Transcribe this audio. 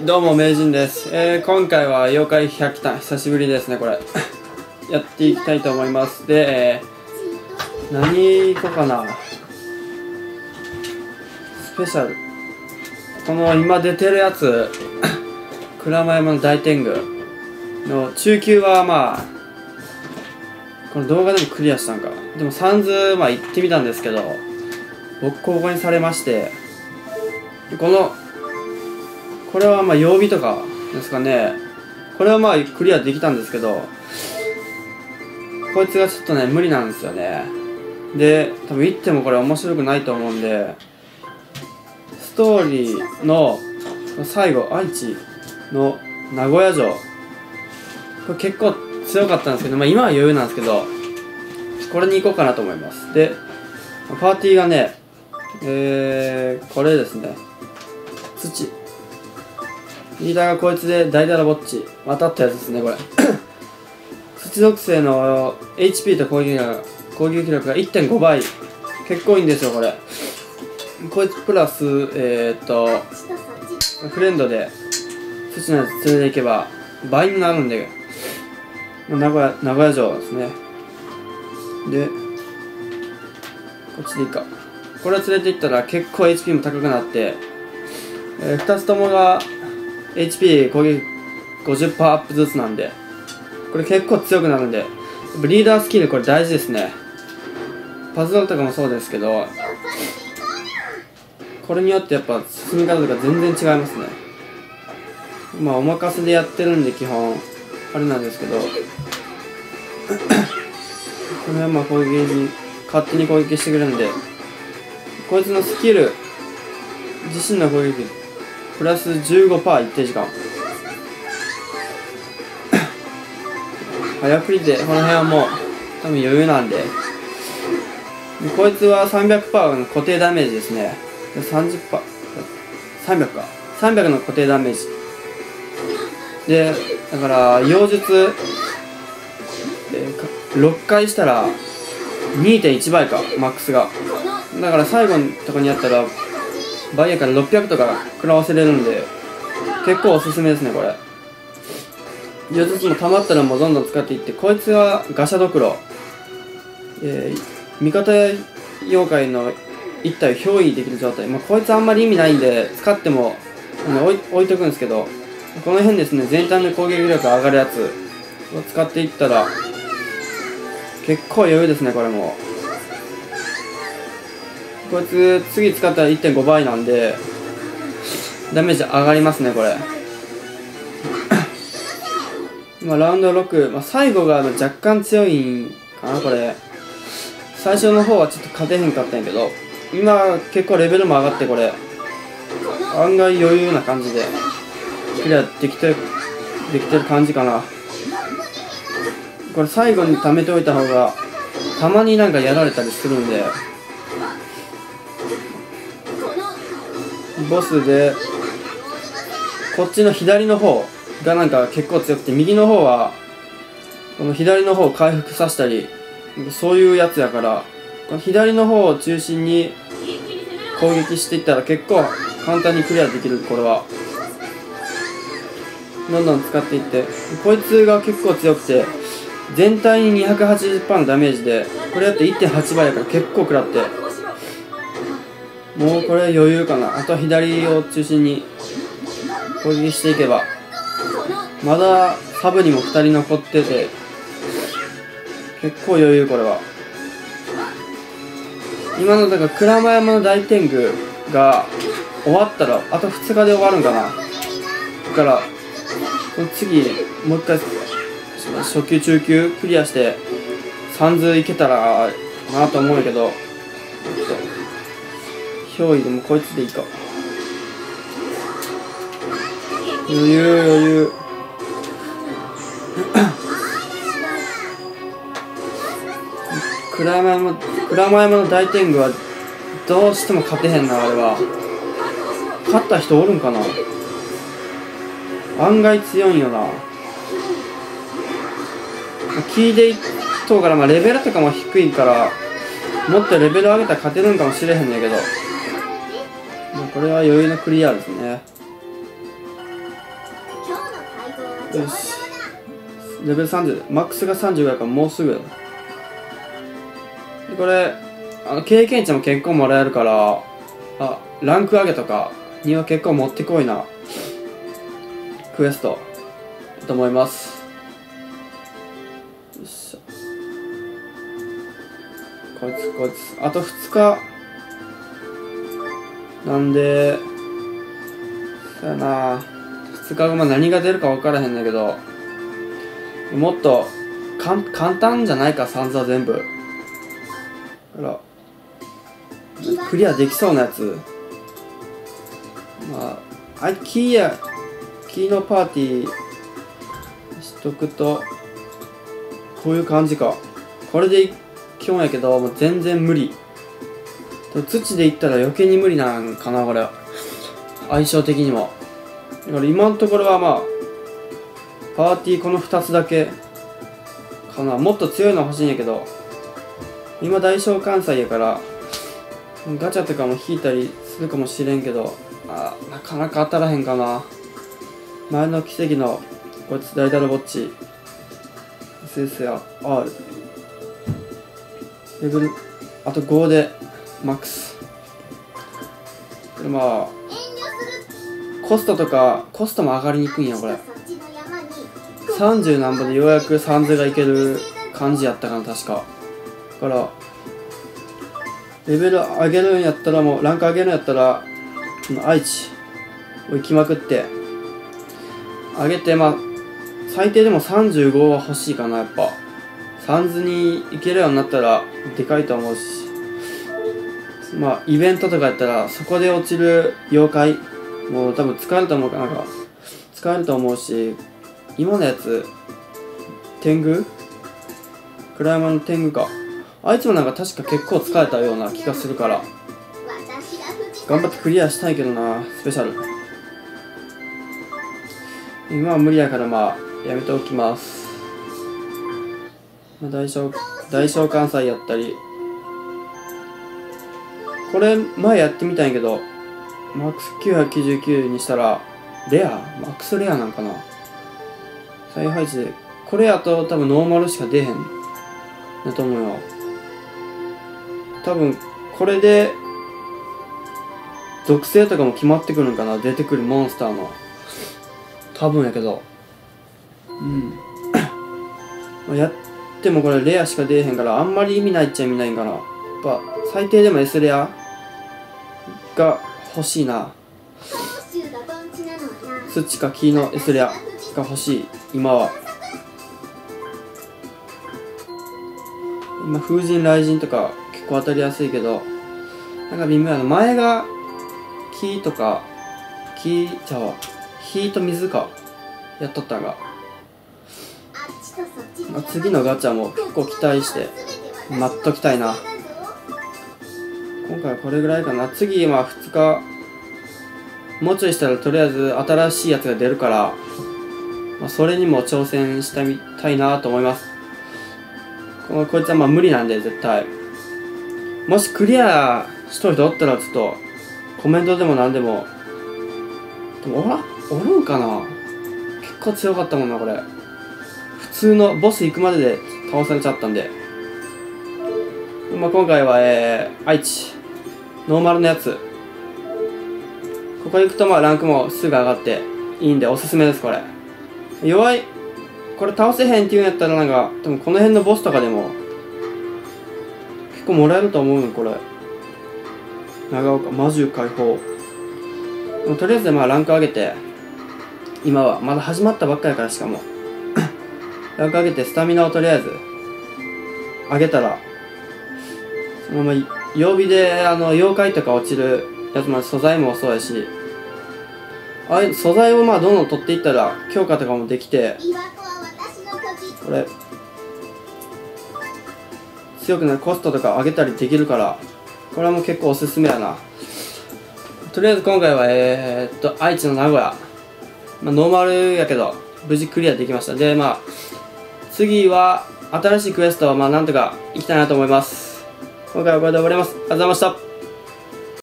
どうも名人です。今回は妖怪百鬼久しぶりですね。これやっていきたいと思います。で、何いこうかな。スペシャル、この今出てるやつ鞍馬山の大天狗の中級はまあこの動画でもクリアしたんか。でもサンズ行ってみたんですけどボッコボコにされまして、これは曜日とかですかね。これはクリアできたんですけど、こいつがちょっとね無理なんですよね。で多分行ってもこれ面白くないと思うんで、ストーリーの最後愛知の名古屋城、これ結構強かったんですけど、今は余裕なんですけど、これに行こうかなと思います。でパーティーがね、これですね、土リーダーがこいつで大だらぼっち渡ったやつですね。これ土属性の HP と攻撃力が 1.5 倍、結構いいんですよこれ。こいつプラスフレンドで土のやつ連れていけば倍になるんで、名古屋城ですね。でこっちでいいか。これを連れていったら結構 HP も高くなって、2つともが HP 攻撃 50% アップずつなんで、これ結構強くなるんで、リーダースキルこれ大事ですね。パズドラとかもそうですけど、これによってやっぱ進み方とか全然違いますね。お任せでやってるんで基本あれなんですけどこれは攻撃に勝手に攻撃してくれるんで、こいつのスキル自身の攻撃プラス 15% 一定時間早振りで、この辺はもう多分余裕なんで、こいつは 300% の固定ダメージですね。30%、300の固定ダメージで、だから妖術、6回したら 2.1 倍か、マックスが。だから最後のとこにやったら倍やから600とか食らわせれるんで結構おすすめですねこれ。妖術も溜まったらもうどんどん使っていって、こいつはガシャドクロ、味方妖怪の1体を憑依できる状態。こいつあんまり意味ないんで使っても置いとくんですけど、この辺ですね、全体の攻撃力上がるやつを使っていったら結構余裕ですね。これもこいつ次使ったら 1.5 倍なんでダメージ上がりますねこれ今ラウンド6、最後が若干強いんかな。これ最初の方はちょっと勝てへんかったんやけど、今結構レベルも上がって、これ案外余裕な感じでクリアできてる感じかな。これ最後に貯めておいた方がたまになんかやられたりするんで、ボスでこっちの左の方がなんか結構強くて、右の方はこの左の方を回復させたり、そういうやつやから、この左の方を中心に攻撃していったら結構簡単にクリアできる。これはどんどん使っていって、こいつが結構強くて全体に 280% のダメージで、これやって 1.8 倍やから結構食らって、もうこれ余裕かな。あとは左を中心に攻撃していけば、まだサブにも2人残ってて結構余裕。これは今のだから鞍馬山の大天狗が終わったらあと2日で終わるんかな。だからこの次もう一回初級中級クリアしてサンズいけたらなと思うんやけど、憑依でもこいつでいいか。余裕鞍馬山の大天狗はどうしても勝てへんな。あれは勝った人おるんかな。案外強いんよな。聞いていっとうからレベルとかも低いから、もっとレベル上げたら勝てるんかもしれへんねんけど、これは余裕のクリアですね。 よし、レベル30、マックスが35やからもうすぐ。でこれ経験値も結構もらえるから、ランク上げとかには結構もってこいなクエストだと思います。よいしょ、こいつあと2日なんで、そうやな、2日後何が出るか分からへんだけど、もっと簡単じゃないか、サンザ全部。だからクリアできそうなやつ、キーのパーティーしとくとこういう感じか。これで基本やけどもう全然無理。土でいったら余計に無理なんかな、これ相性的にも。だから今のところはパーティーこの2つだけかな。もっと強いの欲しいんやけど、今大召喚祭やからガチャとかも引いたりするかもしれんけど、なかなか当たらへんかな。前の奇跡のこいつ大ダロボッチ SSR レベルあと5でマックスで、コストも上がりにくいんや。これ30何本でようやく30がいける感じやったかな、確か。だからレベル上げるんやったら、もうランク上げるんやったら愛知を行きまくって上げて、最低でも35は欲しいかな。やっぱサンズに行けるようになったらでかいと思うし、イベントとかやったらそこで落ちる妖怪もう多分使えると思うかな、使えると思うし、今のやつ天狗クライマーの天狗か、あいつも確か結構使えたような気がするから、頑張ってクリアしたいけどな、スペシャル。今は無理やからやめておきます。大召喚祭やったり、これ前やってみたんやけど、マックス999にしたらレアマックスレアなんかな、再配置で。これやと多分ノーマルしか出へんだと思うよ。多分これで属性とかも決まってくるんかな、出てくるモンスターの。多分やけど、やってもこれレアしか出えへんから、あんまり意味ないっちゃ意味ないんかな。やっぱ最低でも S レアが欲しいな。土か木の S レアが欲しい今は。今風神雷神とか結構当たりやすいけど、微妙やな。前が木とか火と水かやっとったんが、次のガチャも結構期待して待っときたいな。今回はこれぐらいかな。次2日もうちょいしたらとりあえず新しいやつが出るから、それにも挑戦してみたいなと思います。こいつは無理なんで絶対。もしクリアしとる人おったらちょっとコメントでも何でも。でもおるんかな。結構強かったもんなこれ。普通のボス行くまでで倒されちゃったんで、今回は愛知ノーマルのやつ、ここに行くとランクもすぐ上がっていいんでおすすめです。これ弱い、これ倒せへんっていうんやったら多分この辺のボスとかでも結構もらえると思うの。これ長岡魔獣解放。とりあえずランク上げて、今はまだ始まったばっかりから、しかもランク上げてスタミナをとりあえず上げたら、そのまま曜日で妖怪とか落ちるやつも素材もそうやし、素材をどんどん取っていったら強化とかもできて、これ強くなるコストとか上げたりできるから、これはもう結構おすすめやな。とりあえず今回は愛知の名古屋、ノーマルやけど無事クリアできました。で次は新しいクエストをなんとか行きたいなと思います。今回はこれで終わります。ありがとうございました。